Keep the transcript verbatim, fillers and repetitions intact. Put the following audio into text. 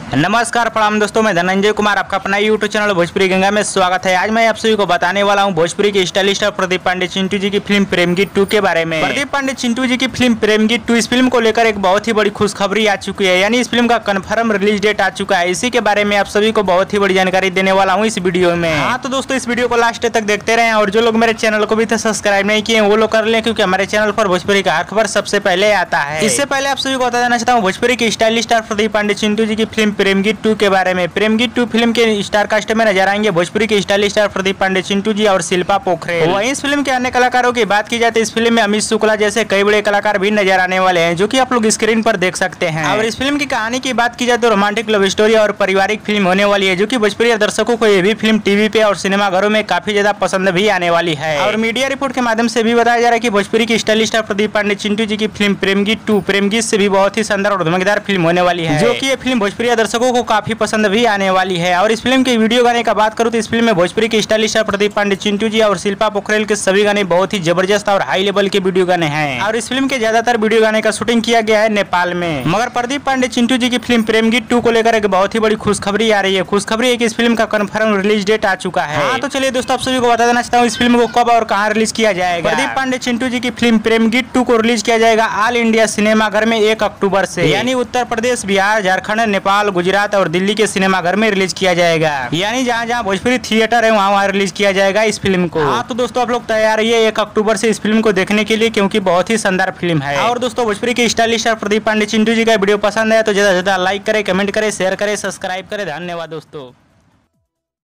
नमस्कार प्रणाम दोस्तों, मैं धनंजय कुमार आपका अपना यूट्यूब चैनल भोजपुरी गंगा में स्वागत है। आज मैं आप सभी को बताने वाला हूं भोजपुरी के स्टाइलिश स्टार प्रदीप पांडे चिंटू जी की फिल्म प्रेम गीत टू के बारे में। प्रदीप पांडे चिंटू जी की फिल्म प्रेम गीत टू, इस फिल्म को लेकर एक बहुत ही बड़ी खुशखबरी आ चुकी है, यानी इस फिल्म का कंफर्म रिलीज डेट आ चुका है। इसी के बारे में आप सभी को बहुत ही बड़ी जानकारी देने वाला हूँ इस वीडियो में। हाँ तो दोस्तों, इस वीडियो को लास्ट तक देखते रहे और जो लोग मेरे चैनल को भी सब्सक्राइब नहीं किए वो लोग कर ले, क्योंकि हमारे चैनल पर भोजपुरी का हर खबर सबसे पहले आता है। इससे पहले आप सभी को बता देना चाहता हूँ भोजपुरी के स्टाइलिश स्टार प्रदीप पांडे चिंटू जी की फिल्म प्रेम गीत टू के बारे में। प्रेम गीत टू फिल्म के स्टार कास्ट में नजर आएंगे भोजपुरी के स्टाइलिश स्टार प्रदीप पांडे चिंटू जी और शिल्पा पोखरेल। वहीं इस फिल्म के अन्य कलाकारों की बात की जाए तो इस फिल्म में अमित शुक्ला जैसे कई बड़े कलाकार भी नजर आने वाले हैं, जो कि आप लोग स्क्रीन पर देख सकते हैं। और इस फिल्म की कहानी की बात की जाए तो रोमांटिक लव स्टोरी और पारिवारिक फिल्म होने वाली है, जो कि भोजपुरी दर्शकों को ये भी फिल्म टीवी पे और सिनेमा घरों में काफी ज्यादा पसंद भी आने वाली है। और मीडिया रिपोर्ट के माध्यम से भी बताया जा रहा है कि भोजपुरी की स्टाइलिश स्टार प्रदीप पांडे चिंटू जी की फिल्म प्रेम गीत टू प्रेम गीत से भी बहुत ही शानदार और धमाकेदार फिल्म होने वाली है, जो कि ये फिल्म भोजपुरी दर्शकों को काफी पसंद भी आने वाली है। और इस फिल्म के वीडियो गाने का बात करूं तो इस फिल्म में भोजपुरी के स्टाइलिश स्टार प्रदीप पांडे चिंटू जी और शिल्पा पोखरेल के सभी गाने बहुत ही जबरदस्त और हाई लेवल के वीडियो गाने हैं। और इस फिल्म के ज्यादातर वीडियो गाने का शूटिंग किया गया है नेपाल में। मगर प्रदीप पांडे चिंटू जी की फिल्म प्रेम गीत टू को लेकर एक बहुत ही बड़ी खुशखबरी आ रही है। खुशखबरी है कि इस फिल्म का कंफर्म रिलीज डेट आ चुका है। हाँ तो चलिए दोस्तों, आप सभी को बता देना चाहता हूँ इस फिल्म को कब और कहाँ रिलीज किया जाएगा। प्रदीप पांडे चिंटू जी की फिल्म प्रेम गीत टू को रिलीज किया जाएगा ऑल इंडिया सिनेमाघर में एक अक्टूबर से, यानी उत्तर प्रदेश, बिहार, झारखंड, नेपाल, गुजरात और दिल्ली के सिनेमाघर में रिलीज किया जाएगा। यानी जहाँ जहाँ भोजपुरी थिएटर है वहाँ वहाँ रिलीज किया जाएगा इस फिल्म को। हाँ तो दोस्तों, आप लोग तैयार रहिए एक अक्टूबर से इस फिल्म को देखने के लिए, क्योंकि बहुत ही शानदार फिल्म है। और दोस्तों, भोजपुरी के स्टाइलिश स्टार प्रदीप पांडे चिंटू जी का वीडियो पसंद आया तो ज्यादा से ज्यादा लाइक करें, कमेंट करें, शेयर करें, सब्सक्राइब करें। धन्यवाद दोस्तों।